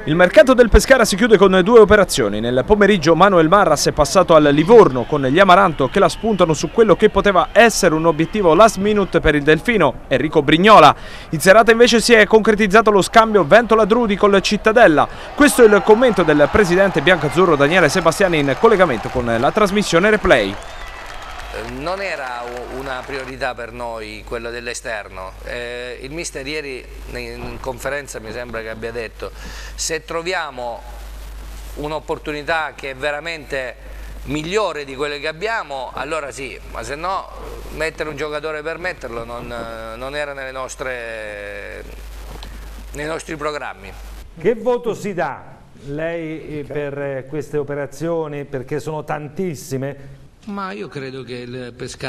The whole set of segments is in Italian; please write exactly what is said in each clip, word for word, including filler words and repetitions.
Il mercato del Pescara si chiude con due operazioni. Nel pomeriggio Manuel Marras è passato al Livorno con gli Amaranto che la spuntano su quello che poteva essere un obiettivo last minute per il Delfino, Enrico Brignola. In serata invece si è concretizzato lo scambio Ventola-Drudi col Cittadella. Questo è il commento del presidente biancazzurro Daniele Sebastiani in collegamento con la trasmissione Replay. Non era una priorità per noi quello dell'esterno, eh, il mister ieri in conferenza mi sembra che abbia detto: se troviamo un'opportunità che è veramente migliore di quelle che abbiamo, allora sì, ma se no mettere un giocatore per metterlo non, non era nelle nostre, nei nostri programmi. Che voto si dà lei per queste operazioni, perché sono tantissime? Ma io credo che il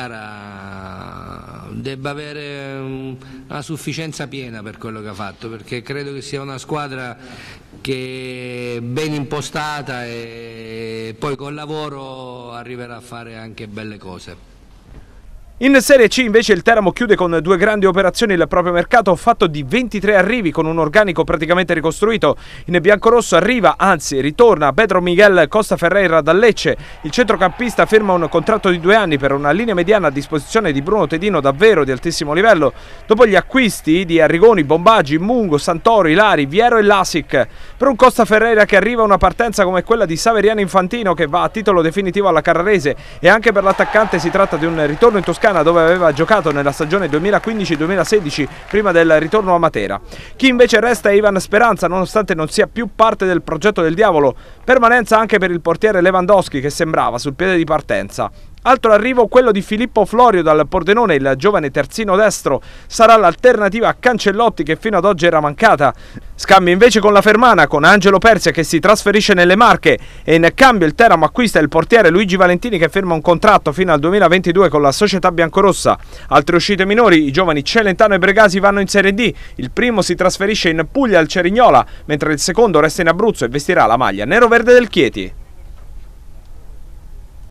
Pescara debba avere una sufficienza piena per quello che ha fatto, perché credo che sia una squadra che è ben impostata e poi col lavoro arriverà a fare anche belle cose. In Serie C invece il Teramo chiude con due grandi operazioni il proprio mercato fatto di ventitré arrivi con un organico praticamente ricostruito. In biancorosso arriva, anzi ritorna, Pedro Miguel Costa Ferreira dal Lecce. Il centrocampista firma un contratto di due anni per una linea mediana a disposizione di Bruno Tedino davvero di altissimo livello. Dopo gli acquisti di Arrigoni, Bombaggi, Mungo, Santoro, Ilari, Viero e Lasic. Per un Costa Ferreira che arriva una partenza come quella di Saveriano Infantino che va a titolo definitivo alla Carrarese, e anche per l'attaccante si tratta di un ritorno in Toscana dove aveva giocato nella stagione duemilaquindici duemilasedici prima del ritorno a Matera. Chi invece resta è Ivan Speranza, nonostante non sia più parte del progetto del Diavolo, permanenza anche per il portiere Lewandowski che sembrava sul piede di partenza. Altro arrivo quello di Filippo Florio dal Pordenone, il giovane terzino destro, sarà l'alternativa a Cancellotti che fino ad oggi era mancata. Scambio invece con la Fermana, con Angelo Persia che si trasferisce nelle Marche, e in cambio il Teramo acquista il portiere Luigi Valentini che firma un contratto fino al duemilaventidue con la società biancorossa. Altre uscite minori, i giovani Celentano e Bregasi vanno in Serie D, il primo si trasferisce in Puglia al Cerignola, mentre il secondo resta in Abruzzo e vestirà la maglia nero-verde del Chieti.